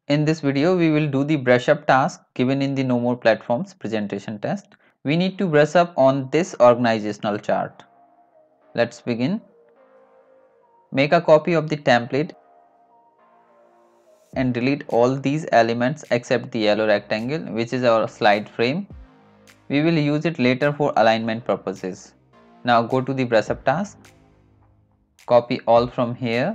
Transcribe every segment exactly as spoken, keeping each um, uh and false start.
In this video, we will do the brush up task given in the No More Platforms presentation test. We need to brush up on this organizational chart. Let's begin. Make a copy of the template and delete all these elements except the yellow rectangle, which is our slide frame. We will use it later for alignment purposes. Now go to the brush up task. Copy all from here.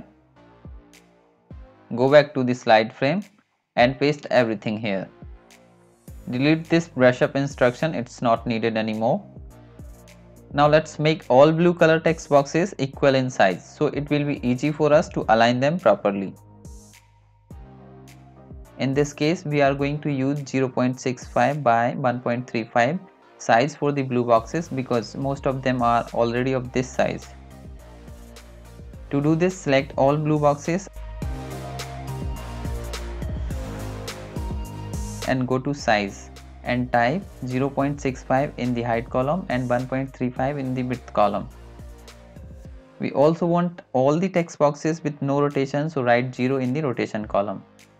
Go back to the slide frame and paste everything here. Delete this brush up instruction, it's not needed anymore. Now let's make all blue color text boxes equal in size, so it will be easy for us to align them properly. In this case, we are going to use zero point six five by one point three five size for the blue boxes because most of them are already of this size. To do this, select all blue boxes and go to size and type zero point six five in the height column and one point three five in the width column. We also want all the text boxes with no rotation, so write zero in the rotation column.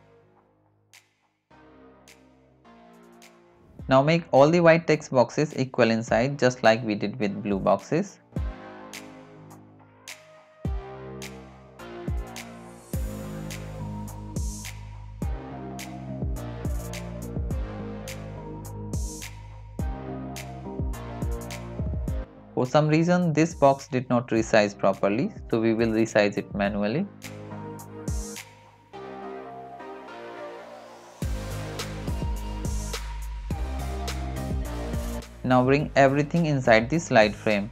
Now make all the white text boxes equal in size just like we did with blue boxes. For some reason this box did not resize properly, so we will resize it manually. Now bring everything inside the slide frame.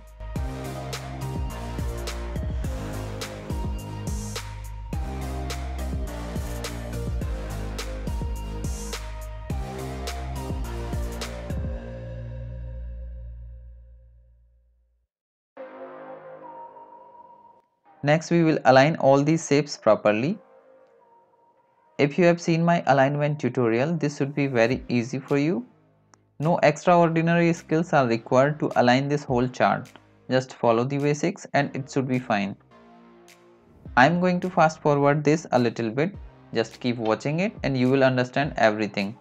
Next we will align all these shapes properly. If you have seen my alignment tutorial, this should be very easy for you. No extraordinary skills are required to align this whole chart. Just follow the basics and it should be fine. I am going to fast forward this a little bit. Just keep watching it and you will understand everything.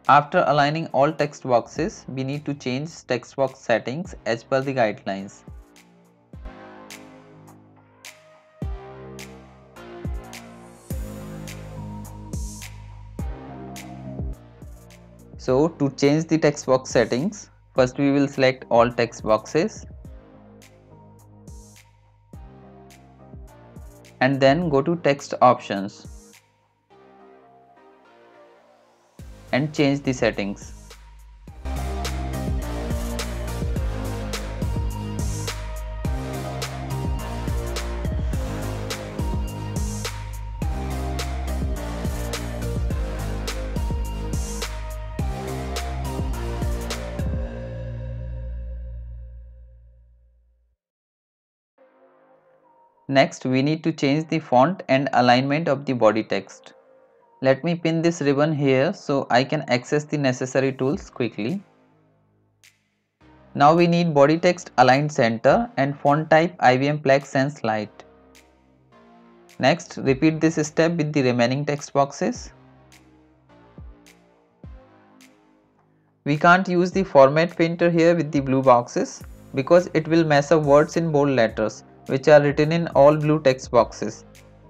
After aligning all text boxes, we need to change text box settings as per the guidelines. So to change the text box settings, first we will select all text boxes and then go to text options and change the settings. Next, we need to change the font and alignment of the body text. Let me pin this ribbon here so I can access the necessary tools quickly. Now we need body text aligned center and font type I B M Plex Sans Light. Next, repeat this step with the remaining text boxes. We can't use the format painter here with the blue boxes because it will mess up words in bold letters which are written in all blue text boxes.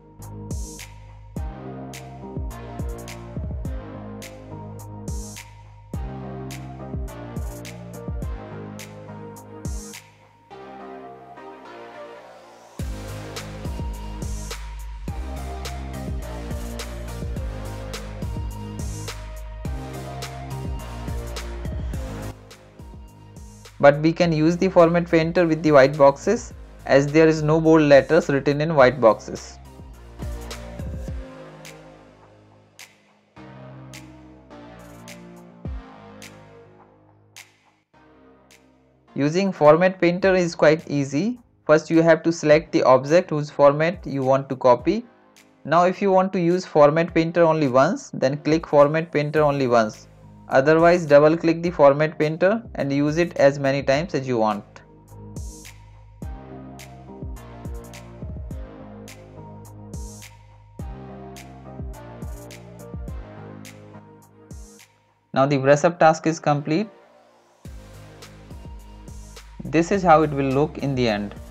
But we can use the format painter with the white boxes as there is no bold letters written in white boxes. Using format painter is quite easy. First you have to select the object whose format you want to copy. Now if you want to use format painter only once, then click format painter only once. Otherwise double click the format painter and use it as many times as you want. Now the brush up task is complete. This is how it will look in the end.